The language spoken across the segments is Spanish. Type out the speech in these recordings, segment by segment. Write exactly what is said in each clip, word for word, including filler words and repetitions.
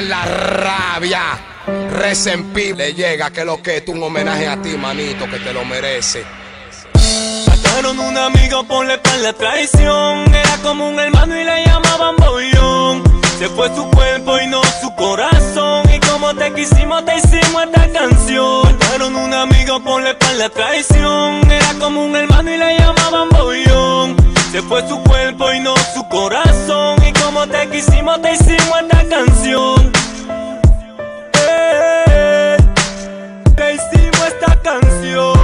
Ángel La Rabia, Resempi le llega, que lo que es un homenaje a ti, manito, que te lo merece. Mataron un amigo por la espalda, traición. Era como un hermano y le llamaban Bollón. Se fue su cuerpo y no su corazón. Y como te quisimos te hicimos esta canción. Mataron un amigo por la espalda, traición. Era como un hermano y le llamaban Bollón. Se fue su cuerpo y no su corazón. Y como te quisimos te hicimos esta canción. Eh, te hicimos esta canción.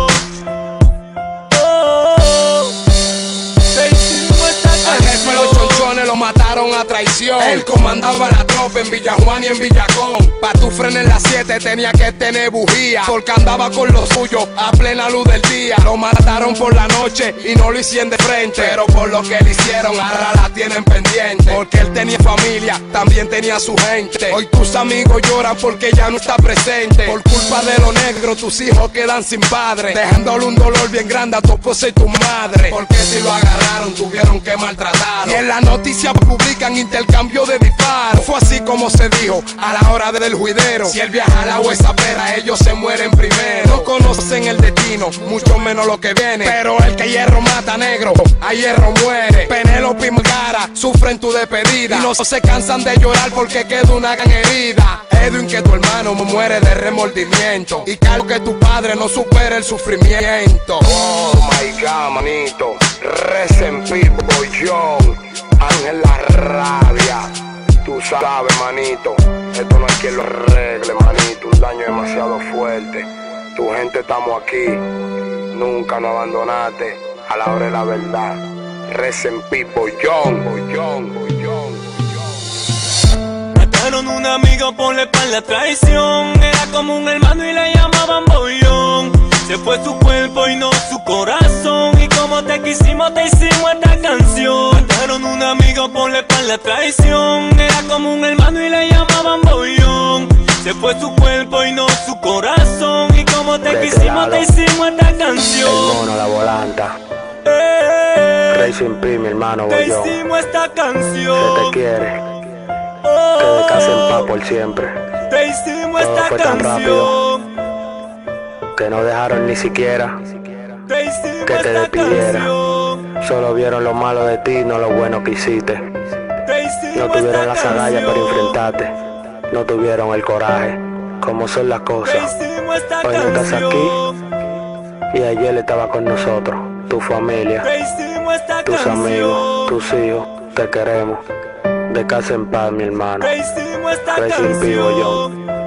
Lo mataron a traición. Él comandaba la tropa en Villa Juan y en Villacón. Pa' tu freno en las siete tenía que tener bujía, porque andaba con los suyos a plena luz del día. Lo mataron por la noche y no lo hicieron de frente, pero por lo que le hicieron ahora la tienen pendiente. Porque él tenía familia, también tenía su gente. Hoy tus amigos lloran porque ya no está presente. Por culpa de los negros tus hijos quedan sin padre, dejándole un dolor bien grande a tu esposa y tu madre. Porque si lo agarraron tuvieron que maltratarlo. Y en la noticia publican intercambio de disparos. Fue así como se dijo a la hora del juidero. Si él viaja a la huesa pera, ellos se mueren primero. No conocen el destino, mucho menos lo que viene. Pero el que hierro mata negro, a hierro muere. Penélope y Mgara sufren tu despedida y no se cansan de llorar porque queda una gran herida. Edwin, que tu hermano muere de remordimiento, y Carlos, que tu padre no supera el sufrimiento. Oh my God, manito. Resempi Bollón, Ángel La Rabia. Tú sabes, manito, esto no hay quien lo arregle, manito. Un daño demasiado fuerte. Tu gente estamos aquí, nunca nos abandonaste a la hora de la verdad. Resempi Bollón, Bollón, Bollón. Mataron un amigo por la espalda, traición. Era como un hermano y le llamaban Bollón. Se fue su cuerpo y no su corazón. Y como te quisimos te hicimos esta canción. Mataron un amigo por la espalda, traición. Era como un hermano y le llamaban Bollón. Se fue su cuerpo y no su corazón. Y como te quisimos te hicimos esta canción. El mono, la volanta. Eh, Resempi, mi hermano Bollón. te hicimos esta canción. Que te quiere, que descanse en paz por siempre. Te hicimos Todo esta fue tan canción. Que no dejaron ni siquiera Te hicimos que te esta despidiera. canción. Solo vieron lo malo de ti, no lo bueno que hiciste. Te hicimos No tuvieron la esta agallas para canción. enfrentarte. No tuvieron el coraje, como son las Te cosas. hicimos esta Hoy no estás canción. aquí y ayer estaba con nosotros. Tu familia, Te hicimos esta tus amigos, canción. tus hijos, te queremos. Descansa en paz, mi hermano. Te hicimos esta Resempi Bollón. canción.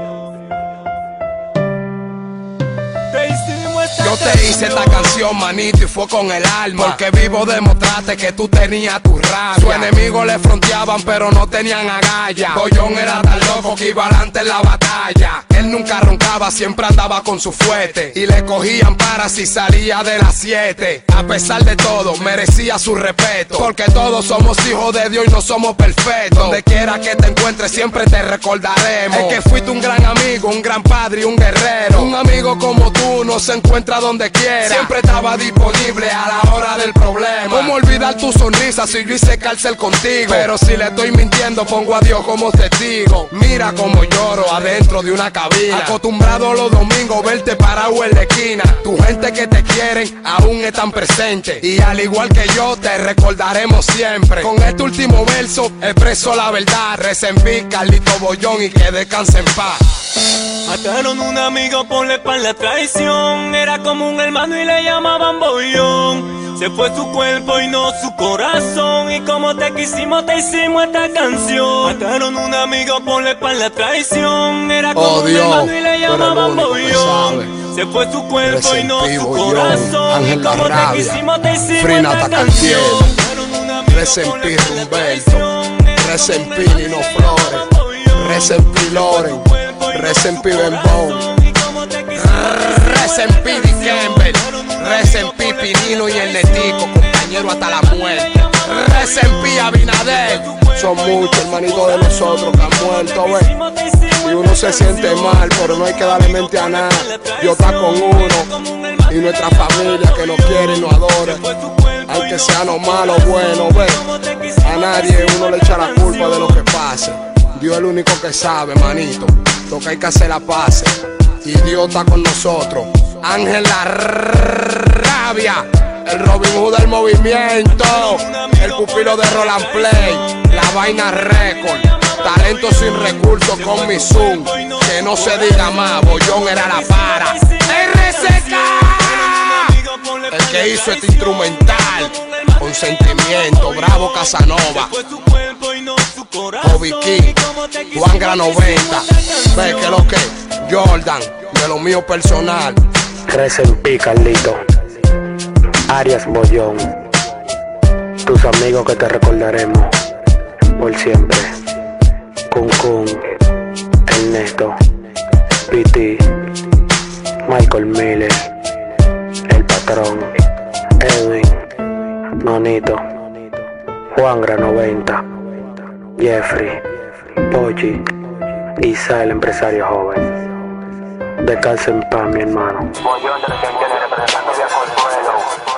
Te hicimos esta Yo te hice esta canción, manito, y fue con el alma, porque vivo demostraste que tú tenías tu rabia. Sus enemigos le fronteaban pero no tenían agallas. Bollón era tan loco que iba adelante en la batalla. Él nunca roncaba, siempre andaba con su fuerte, y le cogían para si salía de las siete. A pesar de todo, merecía su respeto, porque todos somos hijos de Dios y no somos perfectos. Donde quiera que te encuentres siempre te recordaremos. Es que fuiste un gran amigo, un gran padre y un guerrero. Un amigo como tú no se encuentra donde quiera. Siempre estaba disponible a la hora del problema. ¿Cómo olvidar tu sonrisa si yo hice cárcel contigo? Pero si le estoy mintiendo pongo a Dios como testigo. Mira como lloro adentro de una cabina, acostumbrado los domingos verte parado en la esquina. Tu gente que te quieren aún están presentes, y al igual que yo te recordaremos siempre. Con este último verso expreso la verdad. Resempi, Carlito Bollón, y que descanse en paz. Mataron un amigo por la espalda, traición. Era como un hermano y le llamaban Bollón. Se fue su cuerpo y no su corazón. Y como te quisimos te hicimos esta canción. Mataron un amigo por la espalda, traición. Era como Oh, un Dios, hermano y le tú eres el llamaban único que Bollón. sabe. Se fue su cuerpo y no Resempi, su Bollón, corazón. Ángel Y La como te Rabia, quisimos te hicimos Frina esta Tacantiel, canción. Mataron un amigo Resempi, por la espalda, Humberto, traición. Era como Resempi, un hermano y Nino le Flores, llamaban Bollón. Resempi, Loren, Resempi, Bembón, Resempi, Di Kember, Resempi, Pinino y el Netico, compañero hasta la muerte. Resempi, Abinader. Son muchos hermanitos de nosotros que han muerto, wey. Y uno se siente mal, pero no hay que darle mente a nada. Dios está con uno y nuestra familia que nos quiere y nos adora. Aunque sean los malos, buenos, ve. A nadie uno le echa la culpa de lo que pasa. Dios es el único que sabe, manito. Lo que hay que hacer la paz. Y Dios está con nosotros. Ángel La Rabia, el Robin Hood del movimiento, el pupilo de Roland Play, La Vaina Record, talento sin recursos con mi Zoom. Que no se diga más, Bollón era la para. R C K, el que hizo este instrumental con sentimiento, Bravo Casanova, Bobby King, Juan Gran noventa. Ve que lo que Jordan, de lo mío personal. Rest in peace, Carlito. Arias Bollón, tus amigos que te recordaremos por siempre. Kun Kun, Ernesto, P T, Michael Miller, El Patrón, Edwin, Nonito, Juan Gran noventa, Jeffrey, Pochi, Isa el empresario joven. Descansa en paz, mi hermano. Bollón de los que representando via Consuelo.